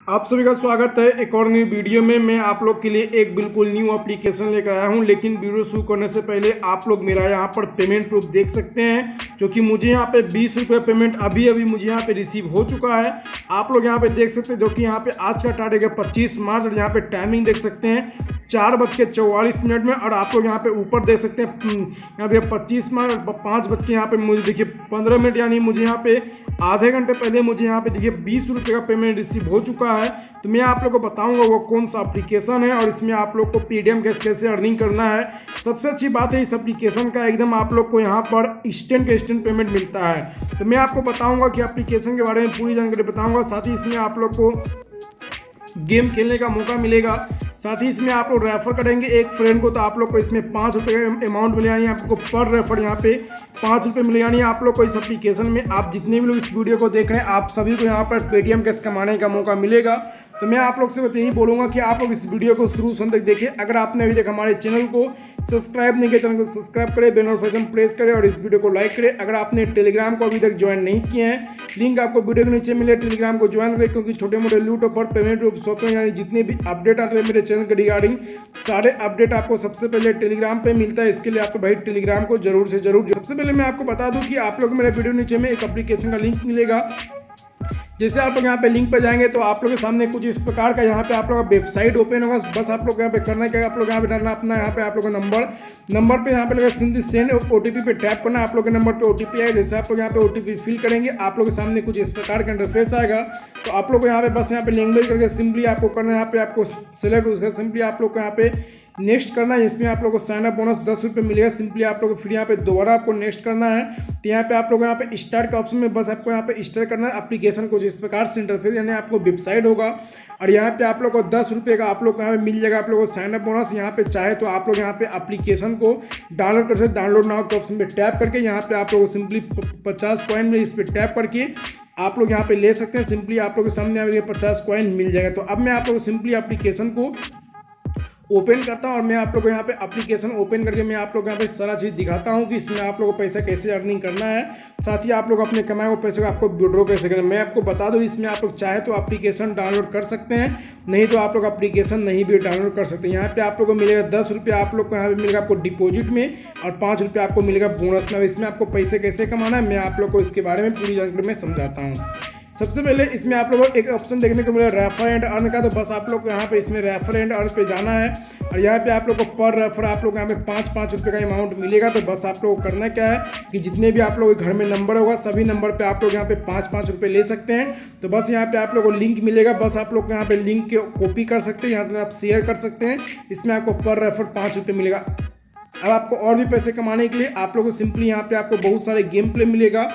आप सभी का स्वागत है एक और न्यू वीडियो में। मैं आप लोग के लिए एक बिल्कुल न्यू एप्लीकेशन लेकर आया हूं, लेकिन वीडियो शुरू करने से पहले आप लोग मेरा यहां पर पेमेंट प्रूफ देख सकते हैं, क्योंकि मुझे यहां पे 20 रुपये पेमेंट अभी मुझे यहां पे रिसीव हो चुका है। आप लोग यहां पे देख सकते हैं, जो कि यहां पे आज का तारीख है 25 मार्च, और यहां पे टाइमिंग देख सकते हैं 4:44 में। और आप लोग यहाँ पे ऊपर देख सकते हैं यहाँ पे 25 मार्च 5 बज के यहाँ पे मुझे देखिए 15 मिनट, यानी मुझे यहाँ पे आधे घंटे पहले मुझे यहाँ पे देखिए 20 रुपये का पेमेंट रिसीव हो चुका है। तो मैं आप लोग को बताऊंगा वो कौन सा एप्लीकेशन है और इसमें आप लोग को पेटीएम कैसे अर्निंग करना है। सबसे अच्छी बात है इस एप्लीकेशन का, एकदम आप लोग को यहाँ पर इंस्टेंट पेमेंट मिलता है। तो मैं आपको बताऊंगा कि एप्लीकेशन के बारे में पूरी जानकारी बताऊंगा। साथ ही इसमें आप लोग को गेम खेलने का मौका मिलेगा। साथ ही इसमें आप लोग रेफर करेंगे एक फ्रेंड को, तो आप लोग को इसमें 5 रुपये का अमाउंट मिले, यानी आपको पर रेफर यहाँ पे 5 रुपये मिले। यानी आप लोग को इस एप्लीकेशन में आप जितने भी लोग इस वीडियो को देख रहे हैं, आप सभी को यहाँ पर पेटीएम कैश कमाने का मौका मिलेगा। तो मैं आप लोग से यही बोलूँगा कि आप लोग इस वीडियो को शुरू से तक देखिए। अगर आपने अभी तक हमारे चैनल को सब्सक्राइब नहीं किया, चैनल को सब्सक्राइब करें, बेल नोटिफिकेशन प्रेस करें और इस वीडियो को लाइक करें। अगर आपने टेलीग्राम को अभी तक ज्वाइन नहीं किए हैं, लिंक आपको वीडियो के नीचे मिले, टेलीग्राम को ज्वाइन करें, क्योंकि छोटे मोटे लूट ऑफर, पेमेंट, शॉपिंग, यानी जितने भी अपडेट आते हैं मेरे चैनल के रिगार्डिंग, सारे अपडेट आपको सबसे पहले टेलीग्राम पे मिलता है। इसके लिए आपको भाई टेलीग्राम को जरूर से जरूर। सबसे पहले मैं आपको बता दूं कि आप लोग मेरे वीडियो नीचे में एक एप्लीकेशन का लिंक मिलेगा। जैसे आप लोग यहाँ पे लिंक पे जाएंगे तो आप लोग के सामने कुछ इस प्रकार का यहाँ पे आप लोग का वेबसाइट ओपन होगा। बस आप लोग यहाँ पे करना क्या है, आप लोग यहाँ पे डालना अपना यहाँ पे आप लोग का नंबर पे यहाँ पे लगा सेंड ओटीपी पे टैप करना। आप लोग के नंबर पे ओटीपी आएगा। जैसे आप लोग यहाँ पे ओटीपी फिल करेंगे, आप लोग के सामने कुछ इस प्रकार का इंटरफेस आएगा। तो आप लोग को यहाँ पे बस यहाँ पे लैंग्वेज करके सिंपली आपको करना है, यहाँ पे आपको सेलेक्ट उसका सिंपली आप लोग को यहाँ पे नेक्स्ट करना है। इसमें आप लोग को साइन अप बोनस 10 रुपये मिलेगा। सिंपली आप लोग को फिर यहाँ पे दोबारा आपको नेक्स्ट करना है। तो यहाँ पे आप लोग यहाँ पे स्टार्ट का ऑप्शन में बस आपको यहाँ पे स्टार्ट करना है एप्लीकेशन को। जिस प्रकार से इंटरफेस यानी आपको वेबसाइट होगा और यहाँ पे आप लोग को 10 रुपये का आप लोग को यहाँ पे मिल जाएगा आप लोग को साइन अप बोनस। यहाँ पे चाहे तो आप लोग यहाँ पे एप्लीकेशन को डाउनलोड कर सकते, डाउनलोड नाउ के ऑप्शन पे टैप करके यहाँ पे आप लोग को सिंपली 50 कॉइन में इस पर टैप करके आप लोग यहाँ पे ले सकते हैं। सिंपली आप लोग के सामने 50 कॉइन मिल जाएगा। तो अब मैं आप लोग को सिंपली एप्लीकेशन को ओपन करता हूं और मैं आप लोग को यहाँ पे एप्लीकेशन ओपन करके मैं आप लोग को यहाँ पे सारा चीज़ दिखाता हूं कि इसमें आप लोगों को पैसा कैसे अर्निंग करना है। साथ ही आप लोग अपने कमाए हुए पैसे को आपको विड्रॉ कैसे करना है मैं आपको बता दूं। इसमें आप लोग चाहे तो एप्लीकेशन डाउनलोड कर सकते हैं, नहीं तो आप लोग एप्लीकेशन नहीं भी डाउनलोड कर सकते हैं। यहाँ पे आप लोग को मिलेगा 10 रुपये आप लोग को यहाँ पे मिलेगा आपको डिपॉजिट में, और 5 रुपये आपको मिलेगा बोनस में। इसमें आपको पैसे कैसे कमाना है मैं आप लोग को इसके बारे में पूरी जानकारी में समझाता हूँ। सबसे पहले इसमें आप लोगों को एक ऑप्शन देखने को मिला रेफर एंड अर्न का। तो बस आप लोग को यहाँ पे इसमें रेफर एंड अर्न पे जाना है और यहाँ पे आप लोग को पर रेफर आप लोग यहाँ पे 5-5 रुपये का अमाउंट मिलेगा। तो बस आप लोग को करना क्या है कि जितने भी आप लोग के घर में नंबर होगा सभी नंबर पे आप लोग यहाँ पे 5-5 रुपये ले सकते हैं। तो बस यहाँ पे आप लोग को लिंक मिलेगा, बस आप लोग यहाँ पे लिंक कॉपी कर सकते हैं, यहाँ पे आप शेयर कर सकते हैं। इसमें आपको पर रेफर 5 रुपये मिलेगा। अब आपको और भी पैसे कमाने के लिए आप लोग को सिंपली यहाँ पे आपको बहुत सारे गेम प्ले मिलेगा।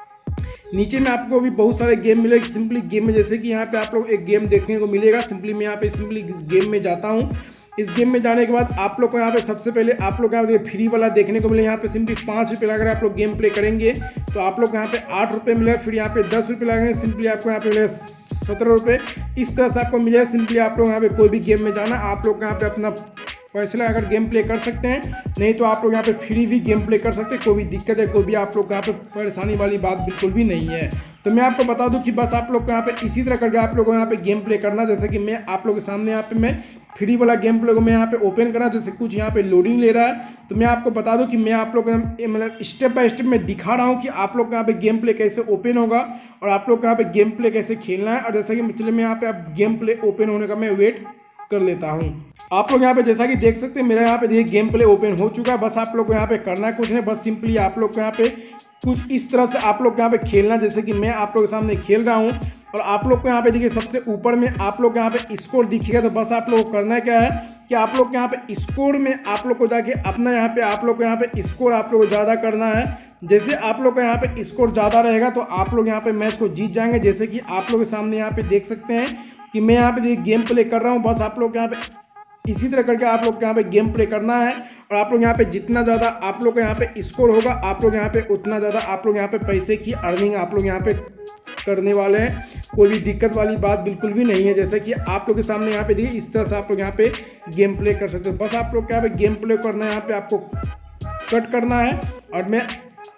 नीचे में आपको भी बहुत सारे गेम मिलेगा। सिंपली गेम में जैसे कि यहाँ पे आप लोग एक गेम देखने को मिलेगा। सिंपली मैं यहाँ पे सिंपली इस गेम में जाता हूँ। इस गेम में जाने के बाद आप लोग को यहाँ पे सबसे पहले आप लोग यहाँ पे फ्री वाला देखने को मिले। यहाँ पे सिंपली 5 रुपये अगर आप लोग गेम प्ले करेंगे तो आप लोग यहाँ पे 8 रुपये मिलेगा। फिर यहाँ पे 10 रुपये लगेंगे, सिंपली आपको यहाँ पे मिलेगा 17 रुपये। इस तरह से आपको मिलेगा। सिंपली आप लोग यहाँ पे कोई भी गेम में जाना, आप लोग यहाँ पे अपना पैसे लगाकर गेम प्ले कर सकते हैं, नहीं तो आप लोग यहाँ पे फ्री भी गेम प्ले कर सकते हैं। कोई भी दिक्कत है, कोई भी आप लोग यहाँ पे परेशानी वाली बात बिल्कुल भी नहीं है। तो मैं आपको बता दूं कि बस आप लोग को यहाँ पे इसी तरह करके आप लोगों को यहाँ पे गेम प्ले करना। जैसे कि मैं आप लोगों के सामने यहाँ पे मैं फ्री वाला गेम प्ले को मैं यहाँ पे ओपन करना, जैसे कुछ यहाँ पे लोडिंग ले रहा है। तो मैं आपको बता दूं कि मैं आप लोग मतलब स्टेप बाय स्टेप में दिखा रहा हूँ कि आप लोग को यहाँ पे गेम प्ले कैसे ओपन होगा और आप लोग को यहाँ पे गेम प्ले कैसे खेलना है। और जैसे कि चलिए मैं यहाँ पे आप गेम प्ले ओपन होने का मैं वेट कर लेता हूँ। आप लोग यहाँ पे जैसा कि देख सकते हैं मेरा यहाँ पे देखिए गेम प्ले ओपन हो चुका है। बस आप लोग को यहाँ पे करना कुछ नहीं, बस सिंपली आप लोग को यहाँ पे कुछ इस तरह से आप लोग यहाँ पे खेलना, जैसे कि मैं आप लोग के सामने खेल रहा हूँ। और आप लोग को यहाँ पे देखिए सबसे ऊपर में आप लोग यहाँ पे स्कोर दिखेगा। तो बस आप लोग को करना क्या है कि आप लोग यहाँ पे स्कोर में आप लोग को जाके अपना यहाँ पे आप लोग को यहाँ पे स्कोर आप लोग को ज़्यादा करना है। जैसे आप लोग का यहाँ पे स्कोर ज़्यादा रहेगा तो आप लोग यहाँ पे मैच को जीत जाएंगे। जैसे कि आप लोग के सामने यहाँ पे देख सकते हैं कि मैं यहाँ पे देखिए गेम प्ले कर रहा हूँ। बस आप लोग यहाँ पे इसी तरह करके आप लोग को यहाँ पे गेम प्ले करना है। और आप लोग यहाँ पे जितना ज़्यादा आप लोग का यहाँ पे स्कोर होगा आप लोग यहाँ पे उतना ज़्यादा आप लोग यहाँ पे पैसे की अर्निंग आप लोग यहाँ पे करने वाले हैं। कोई भी दिक्कत वाली बात बिल्कुल भी नहीं है। जैसे कि आप लोग के सामने यहाँ पे देखिए इस तरह से आप लोग यहाँ पे गेम प्ले कर सकते हो। बस आप लोग यहाँ पे गेम प्ले करना है, यहाँ पे आपको कट करना है। और मैं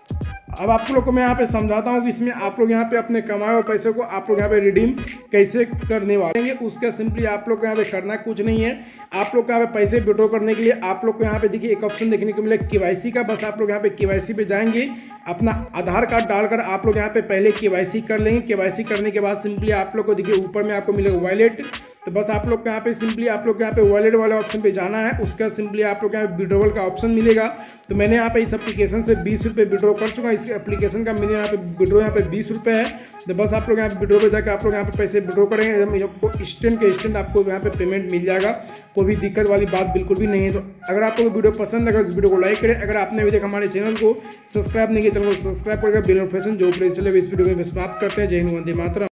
अब आप लोग को मैं यहाँ पे समझाता हूँ कि इसमें आप लोग यहाँ पे अपने कमाए हुए पैसे को आप लोग यहाँ पे रिडीम कैसे करने वाले हैं। उसका सिंपली आप लोग को यहाँ पे करना कुछ नहीं है। आप लोग को यहाँ पे पैसे विड्रॉ करने के लिए आप लोग को यहाँ पे देखिए एक ऑप्शन देखने को मिलेगा केवाईसी का। बस आप लोग यहाँ पे केवाईसी पे जाएंगे, अपना आधार कार्ड डालकर आप लोग यहाँ पे पहले केवाईसी कर लेंगे। केवाईसी करने के बाद सिंपली आप लोग को देखिए ऊपर में आपको मिलेगा वॉलेट। तो बस आप लोग को यहाँ पे सिंपली आप लोग यहाँ पे वॉलेट वाले ऑप्शन पे जाना है। उसका सिंपली आप लोग यहाँ पे विड्रॉवल का ऑप्शन मिलेगा। तो मैंने यहाँ पे इस एप्लीकेशन से 20 रुपये विड्रॉ कर चुका। इस एप्लीकेशन का मेरे यहाँ पे विड्रॉ यहाँ पे 20 रुपये है। तो बस आप लोग यहाँ पे विड्रॉ पे जाकर आप लोग यहाँ पे पैसे विड्रॉ करेंगे, आपको इंस्टेंट के इंस्टेंट आपको यहाँ पे पेमेंट मिल जाएगा। कोई भी दिक्कत वाली बात बिल्कुल भी नहीं है। तो अगर आपको वीडियो पसंद है, अगर इस वीडियो को लाइक करें, अगर आपने अभी तक हमारे चैनल को सब्सक्राइब नहीं किया, चैनल को सब्सक्राइब करके बेल नोटिफिकेशन जो प्रेस चले इस वीडियो में समाप्त करते हैं। जय हिंद, वंदे मातरम।